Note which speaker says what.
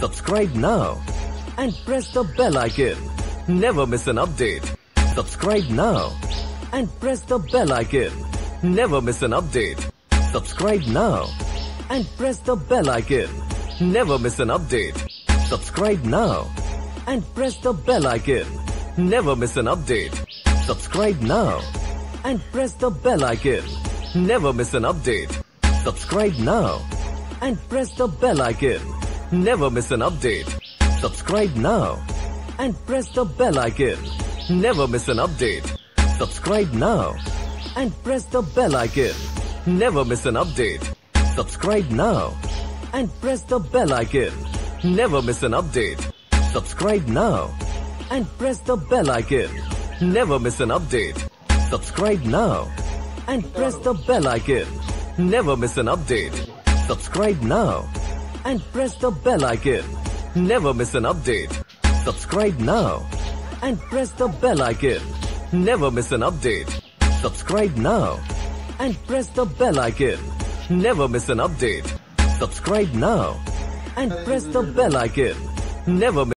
Speaker 1: Subscribe now and press the bell icon. Never miss an update. Subscribe now and press the bell icon. Never miss an update. Subscribe now and press the bell icon. Never miss an update. Subscribe now and press the bell icon. Never miss an update. Subscribe now and press the bell icon. Never miss an update. Subscribe now and press the bell icon. Never miss an update. Subscribe now and press the bell icon. Never miss an update. Subscribe now and press the bell icon. Never miss an update. Subscribe now and press the bell icon. Never miss an update. Subscribe now and press the bell icon. Never miss an update. Subscribe now and press the bell icon. Never miss an update. Subscribe now and press the bell icon. Never miss an update. Subscribe now and press the bell icon. Never miss an update. Subscribe now and press the bell icon. Never miss an update. Subscribe now and press the bell icon. Never miss